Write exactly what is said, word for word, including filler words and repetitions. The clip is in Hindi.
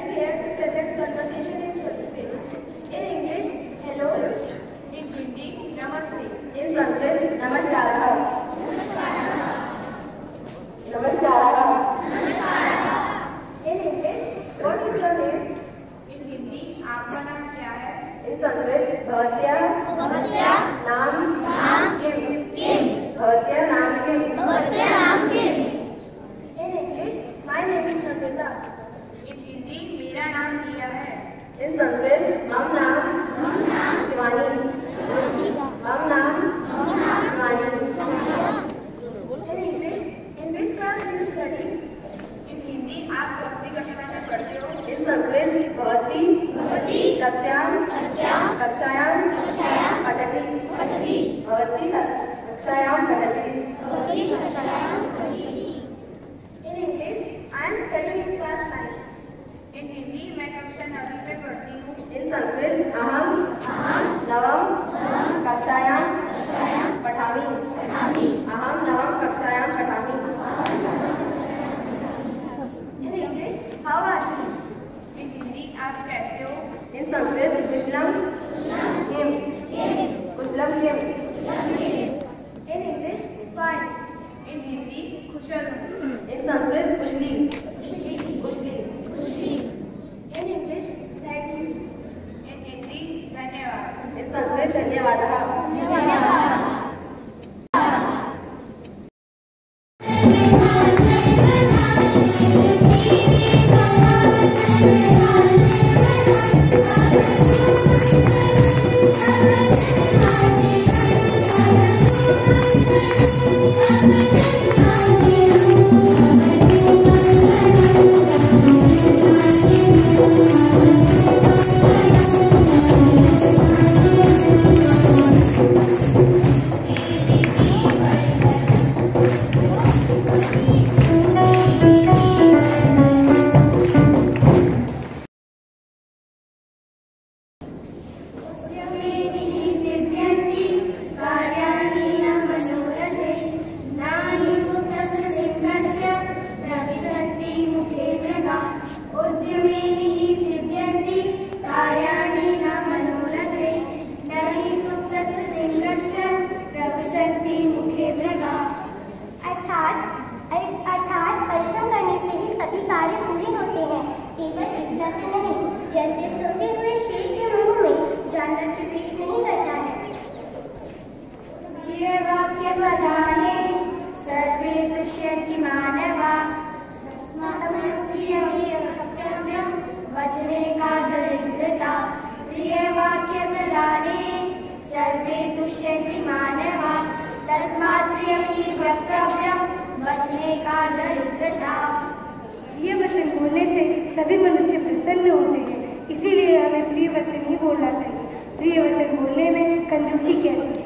gathered here to present conversation in Sanskrit. In English, hello. In Hindi, namaste. In Sanskrit, namaskara. Namaskara. In English, what is your name? In Hindi, आपका नाम क्या है? In Sanskrit, भवत्या भवत्या नाम नाम किम किम भवत्या नाम किम भवत्या नाम किम. In English, my name is Namrata. In Hindi, मेरा नाम किया है. In Sanskrit, मम नाम मम नाम शिवानी मम नाम मम नाम Shivani. In English, in which class do you study? In Hindi, आप कौन सी कक्षा में पढ़ते हो? In Sanskrit, भवती भवती कस्यां कस्यां कक्षायां कक्षायां पठति पठति भवती कक्षायां पठति भवती कक्षायां पठति. In English, I am studying in class nine. In Hindi, मैं कक्षा नवीं में पढ़ती हूँ. In Sanskrit, अहम अहम नवम नवम कक्षायां कक्षायां पठामि पठामि अहम नवम कक्षायां पठामि. In English, how are you? In Hindi, आप कैसे हो? In Sanskrit, कुशलम Kim कुशलम Kim. In English, fine. In Hindi, कुशल हूँ. In Sanskrit, कुशली कुशली कुशली. In English, thank you. In Hindi, धन्यवाद. In Sanskrit, धन्यवादः. धन्यवाद. प्रिय वचन बोलने से सभी मनुष्य प्रसन्न होते हैं, इसीलिए हमें प्रिय वचन ही बोलना चाहिए. प्रिय वचन बोलने में कंजूसी कैसी?